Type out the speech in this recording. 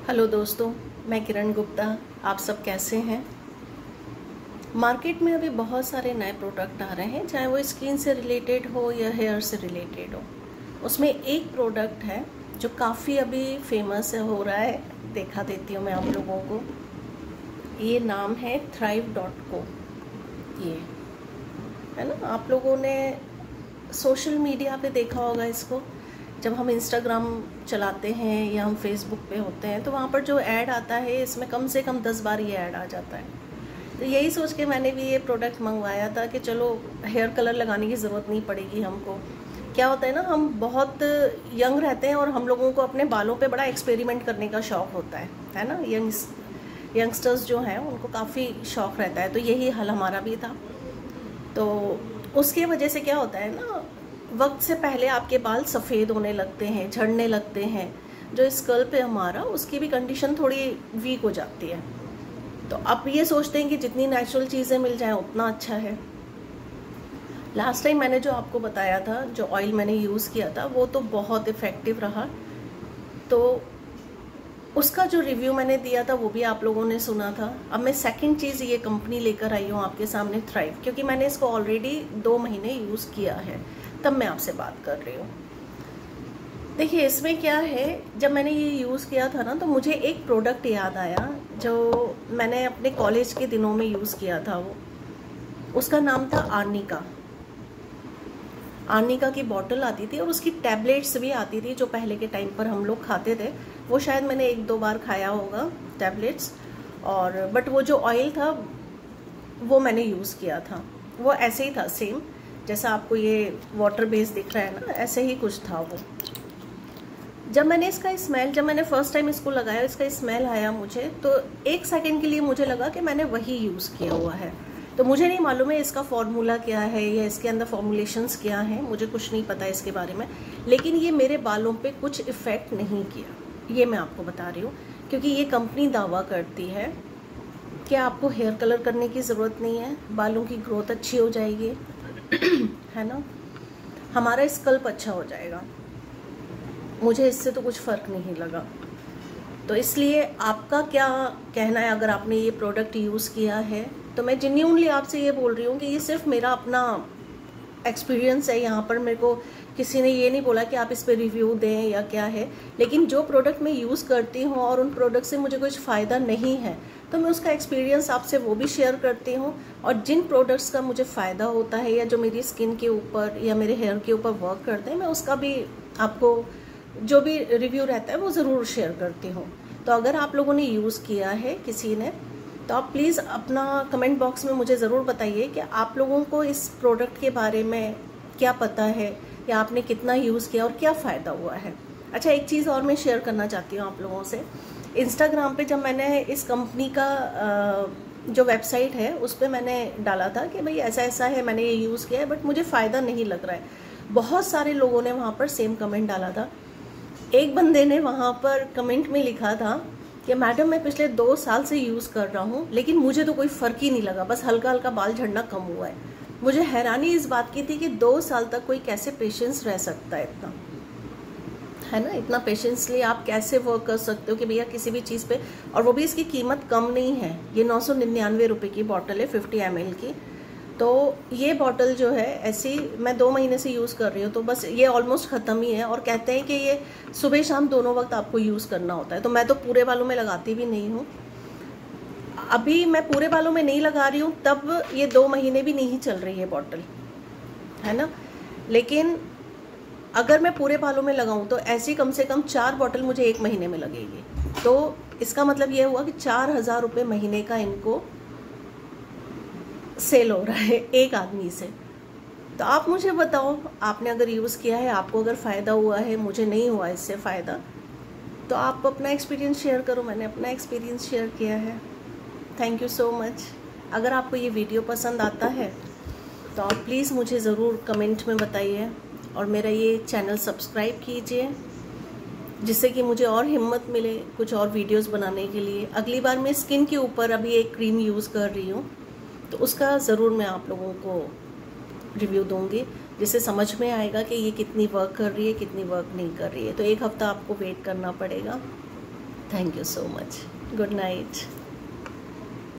Hello दोस्तों, मैं किरण गुप्ता। आप सब कैसे हैं? मार्केट में अभी बहुत सारे नए प्रोडक्ट आ रहे हैं, चाहे वो स्किन से रिलेटेड हो या हेयर से रिलेटेड हो। उसमें एक प्रोडक्ट है जो काफ़ी अभी फेमस हो रहा है, देखा देती हूँ मैं आप लोगों को। ये नाम है thrive.co। ये है ना, आप लोगों ने सोशल मीडिया पे देखा होगा इसको। जब हम इंस्टाग्राम चलाते हैं या हम फेसबुक पे होते हैं तो वहाँ पर जो ऐड आता है, इसमें कम से कम 10 बार ये ऐड आ जाता है। तो यही सोच के मैंने भी ये प्रोडक्ट मंगवाया था कि चलो हेयर कलर लगाने की ज़रूरत नहीं पड़ेगी हमको। क्या होता है ना, हम बहुत यंग रहते हैं और हम लोगों को अपने बालों पे बड़ा एक्सपेरिमेंट करने का शौक़ होता है ना। यंगस्टर्स जो हैं उनको काफ़ी शौक़ रहता है, तो यही हाल हमारा भी था। तो उसकी वजह से क्या होता है ना, वक्त से पहले आपके बाल सफ़ेद होने लगते हैं, झड़ने लगते हैं। जो स्कल्प है हमारा, उसकी भी कंडीशन थोड़ी वीक हो जाती है। तो आप ये सोचते हैं कि जितनी नेचुरल चीज़ें मिल जाएं उतना अच्छा है। लास्ट टाइम मैंने जो आपको बताया था, जो ऑयल मैंने यूज़ किया था, वो तो बहुत इफ़ेक्टिव रहा। तो उसका जो रिव्यू मैंने दिया था वो भी आप लोगों ने सुना था। अब मैं सेकंड चीज़ ये कंपनी लेकर आई हूँ आपके सामने, थ्राइव, क्योंकि मैंने इसको ऑलरेडी 2 महीने यूज़ किया है, तब मैं आपसे बात कर रही हूँ। देखिए इसमें क्या है, जब मैंने ये यूज़ किया था ना, तो मुझे एक प्रोडक्ट याद आया जो मैंने अपने कॉलेज के दिनों में यूज़ किया था। उसका नाम था आर्निका। आर्निका की बॉटल आती थी और उसकी टैबलेट्स भी आती थी, जो पहले के टाइम पर हम लोग खाते थे। वो शायद मैंने 1-2 बार खाया होगा टैबलेट्स, और बट वो जो ऑयल था वो मैंने यूज़ किया था। वो ऐसे ही था, सेम जैसा आपको ये वाटर बेस दिख रहा है ना, ऐसे ही कुछ था वो। जब मैंने फर्स्ट टाइम इसको लगाया, इसका स्मेल आया मुझे, तो 1 सेकंड के लिए मुझे लगा कि मैंने वही यूज़ किया हुआ है। तो मुझे नहीं मालूम है इसका फॉर्मूला क्या है या इसके अंदर फॉर्मुलेशंस क्या हैं, मुझे कुछ नहीं पता इसके बारे में। लेकिन ये मेरे बालों पे कुछ इफ़ेक्ट नहीं किया, ये मैं आपको बता रही हूँ। क्योंकि ये कंपनी दावा करती है कि आपको हेयर कलर करने की ज़रूरत नहीं है, बालों की ग्रोथ अच्छी हो जाएगी है ना, हमारा स्कल्प अच्छा हो जाएगा। मुझे इससे तो कुछ फ़र्क नहीं लगा। तो इसलिए आपका क्या कहना है, अगर आपने ये प्रोडक्ट यूज़ किया है? तो मैं जेन्युइनली आपसे ये बोल रही हूँ कि ये सिर्फ मेरा अपना एक्सपीरियंस है। यहाँ पर मेरे को किसी ने ये नहीं बोला कि आप इस पर रिव्यू दें या क्या है। लेकिन जो प्रोडक्ट मैं यूज़ करती हूँ और उन प्रोडक्ट से मुझे कुछ फ़ायदा नहीं है, तो मैं उसका एक्सपीरियंस आपसे वो भी शेयर करती हूँ। और जिन प्रोडक्ट्स का मुझे फ़ायदा होता है या जो मेरी स्किन के ऊपर या मेरे हेयर के ऊपर वर्क करते हैं, मैं उसका भी आपको जो भी रिव्यू रहता है वो ज़रूर शेयर करती हूँ। तो अगर आप लोगों ने यूज़ किया है किसी ने, तो आप प्लीज़ अपना कमेंट बॉक्स में मुझे ज़रूर बताइए कि आप लोगों को इस प्रोडक्ट के बारे में क्या पता है या आपने कितना यूज़ किया और क्या फ़ायदा हुआ है। अच्छा, एक चीज़ और मैं शेयर करना चाहती हूँ आप लोगों से। इंस्टाग्राम पे जब मैंने इस कंपनी का जो वेबसाइट है उस पर मैंने डाला था कि भाई ऐसा ऐसा है, मैंने ये यूज़ किया है बट मुझे फ़ायदा नहीं लग रहा है। बहुत सारे लोगों ने वहाँ पर सेम कमेंट डाला था। एक बंदे ने वहाँ पर कमेंट में लिखा था कि मैडम मैं पिछले 2 साल से यूज़ कर रहा हूँ, लेकिन मुझे तो कोई फ़र्क ही नहीं लगा, बस हल्का हल्का बाल झड़ना कम हुआ है। मुझे हैरानी इस बात की थी कि 2 साल तक कोई कैसे पेशेंस रह सकता है इतना, है ना। इतना पेशेंसली आप कैसे वर्क कर सकते हो कि भैया किसी भी चीज़ पे, और वो भी इसकी कीमत कम नहीं है। ये 999 रुपये की बॉटल है, 50 ml की। तो ये बॉटल जो है ऐसी मैं 2 महीने से यूज़ कर रही हूँ, तो बस ये ऑलमोस्ट ख़त्म ही है। और कहते हैं कि ये सुबह शाम दोनों वक्त आपको यूज़ करना होता है। तो मैं तो पूरे बालों में लगाती भी नहीं हूँ। अभी मैं पूरे बालों में नहीं लगा रही हूँ, तब ये 2 महीने भी नहीं चल रही है बॉटल, है ना। लेकिन अगर मैं पूरे बालों में लगाऊँ तो ऐसी कम से कम 4 बॉटल मुझे 1 महीने में लगेगी। तो इसका मतलब ये हुआ कि 4000 रुपये महीने का इनको सेल हो रहा है एक आदमी से। तो आप मुझे बताओ, आपने अगर यूज़ किया है, आपको अगर फ़ायदा हुआ है, मुझे नहीं हुआ इससे फ़ायदा, तो आप अपना एक्सपीरियंस शेयर करो। मैंने अपना एक्सपीरियंस शेयर किया है। Thank you so much. अगर आपको ये वीडियो पसंद आता है तो आप प्लीज़ मुझे ज़रूर कमेंट में बताइए और मेरा ये चैनल सब्सक्राइब कीजिए, जिससे कि मुझे और हिम्मत मिले कुछ और वीडियोस बनाने के लिए। अगली बार मैं स्किन के ऊपर अभी एक क्रीम यूज़ कर रही हूँ, तो उसका ज़रूर मैं आप लोगों को रिव्यू दूंगी, जिससे समझ में आएगा कि ये कितनी वर्क कर रही है, कितनी वर्क नहीं कर रही है। तो 1 हफ़्ता आपको वेट करना पड़ेगा। Thank you so much. Good night.